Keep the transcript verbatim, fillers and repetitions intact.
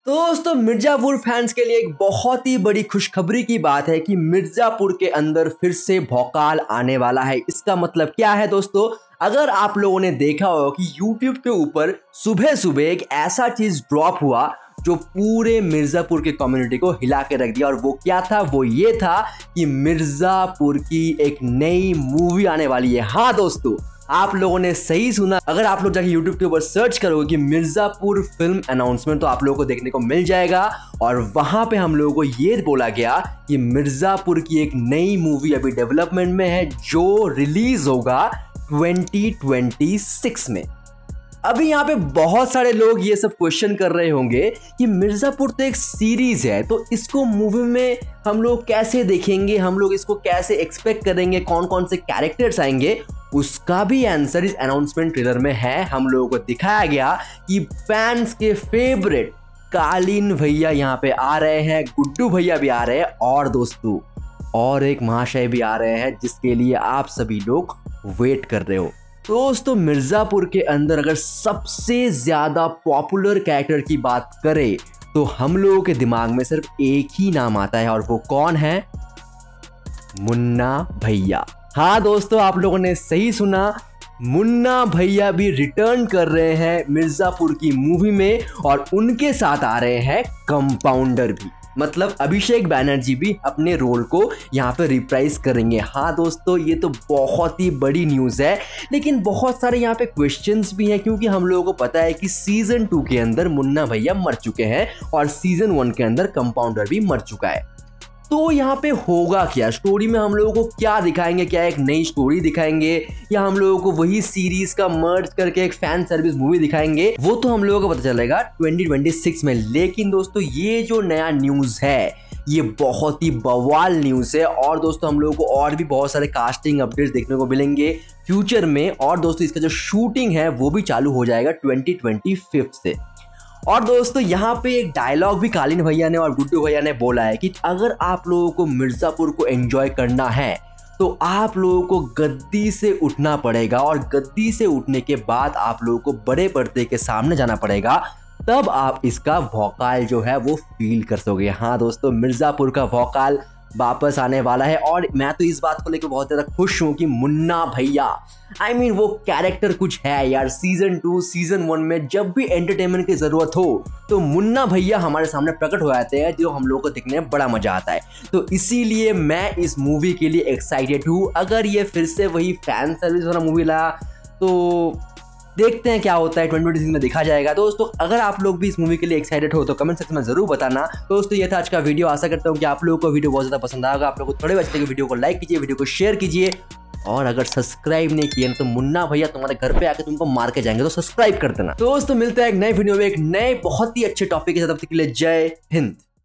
दोस्तों मिर्जापुर फैंस के लिए एक बहुत ही बड़ी खुशखबरी की बात है कि मिर्जापुर के अंदर फिर से भौकाल आने वाला है। इसका मतलब क्या है दोस्तों, अगर आप लोगों ने देखा हो कि यूट्यूब के ऊपर सुबह सुबह एक ऐसा चीज ड्रॉप हुआ जो पूरे मिर्जापुर के कम्युनिटी को हिला के रख दिया, और वो क्या था, वो ये था कि मिर्जापुर की एक नई मूवी आने वाली है। हाँ दोस्तों, आप लोगों ने सही सुना। अगर आप लोग जाके YouTube के ऊपर सर्च करोगे कि मिर्जापुर फिल्म अनाउंसमेंट तो आप लोगों को देखने को मिल जाएगा, और वहां पे हम लोगों को ये बोला गया कि मिर्जापुर की एक नई मूवी अभी डेवलपमेंट में है जो रिलीज होगा ट्वेंटी ट्वेंटी सिक्स में। अभी यहाँ पे बहुत सारे लोग ये सब क्वेश्चन कर रहे होंगे कि मिर्जापुर तो एक सीरीज है, तो इसको मूवी में हम लोग कैसे देखेंगे, हम लोग इसको कैसे एक्सपेक्ट करेंगे, कौन कौन से कैरेक्टर्स आएंगे। उसका भी आंसर इस अनाउंसमेंट ट्रेलर में है। हम लोगों को दिखाया गया कि फैंस के फेवरेट कालीन भैया यहाँ पे आ रहे हैं, गुड्डू भैया भी आ रहे हैं, और दोस्तों और एक महाशय भी आ रहे हैं जिसके लिए आप सभी लोग वेट कर रहे हो। दोस्तों मिर्जापुर के अंदर अगर सबसे ज्यादा पॉपुलर कैरेक्टर की बात करें तो हम लोगों के दिमाग में सिर्फ एक ही नाम आता है, और वो कौन है? मुन्ना भैया। हाँ दोस्तों, आप लोगों ने सही सुना, मुन्ना भैया भी रिटर्न कर रहे हैं मिर्जापुर की मूवी में, और उनके साथ आ रहे हैं कंपाउंडर भी, मतलब अभिषेक बैनर्जी भी अपने रोल को यहाँ पे रिप्राइज करेंगे। हाँ दोस्तों, ये तो बहुत ही बड़ी न्यूज़ है, लेकिन बहुत सारे यहाँ पे क्वेश्चंस भी हैं, क्योंकि हम लोगों को पता है कि सीजन टू के अंदर मुन्ना भैया मर चुके हैं और सीजन वन के अंदर कंपाउंडर भी मर चुका है। तो यहाँ पे होगा क्या, स्टोरी में हम लोगों को क्या दिखाएंगे, क्या एक नई स्टोरी दिखाएंगे, या हम लोगों को वही सीरीज का मर्ज करके एक फैन सर्विस मूवी दिखाएंगे, वो तो हम लोगों को पता चलेगा ट्वेंटी ट्वेंटी सिक्स में। लेकिन दोस्तों ये जो नया न्यूज़ है ये बहुत ही बवाल न्यूज़ है, और दोस्तों हम लोगों को और भी बहुत सारे कास्टिंग अपडेट्स देखने को मिलेंगे फ्यूचर में, और दोस्तों इसका जो शूटिंग है वो भी चालू हो जाएगा ट्वेंटी ट्वेंटी फिफ्थ से। और दोस्तों यहाँ पे एक डायलॉग भी कालीन भैया ने और गुड्डू भैया ने बोला है कि अगर आप लोगों को मिर्जापुर को एंजॉय करना है तो आप लोगों को गद्दी से उठना पड़ेगा, और गद्दी से उठने के बाद आप लोगों को बड़े पर्दे के सामने जाना पड़ेगा, तब आप इसका भौकाल जो है वो फील कर सकोगे। हाँ दोस्तों, मिर्जापुर का भौकाल वापस आने वाला है, और मैं तो इस बात को लेकर बहुत ज़्यादा खुश हूँ कि मुन्ना भैया, आई I मीन mean, वो कैरेक्टर कुछ है यार। सीजन टू सीजन वन में जब भी एंटरटेनमेंट की ज़रूरत हो तो मुन्ना भैया हमारे सामने प्रकट हो जाते हैं, जो हम लोगों को देखने में बड़ा मज़ा आता है। तो इसीलिए मैं इस मूवी के लिए एक्साइटेड हूँ। अगर ये फिर से वही फैन सर्विस वाला मूवी ला तो देखते हैं क्या होता है, ट्वेंटी ट्वेंटी सिक्स में देखा जाएगा। दोस्तों अगर आप लोग भी इस मूवी के लिए एक्साइटेड हो तो कमेंट सेक्शन में जरूर बताना। दोस्तों ये था आज का वीडियो, आशा करता हूँ कि आप लोगों को वीडियो बहुत ज़्यादा पसंद आएगा। आप लोगों को थोड़े बचते वीडियो को लाइक कीजिए, वीडियो को शेयर कीजिए, और अगर सब्सक्राइब नहीं किए तो मुन्ना भैया तुम्हारे घर पे आके तुमको मार के जाएंगे, तो सब्सक्राइब कर देना। दोस्तों मिलते हैं एक नए वीडियो में एक नए बहुत ही अच्छे टॉपिक के साथ। तब तक के लिए जय हिंद।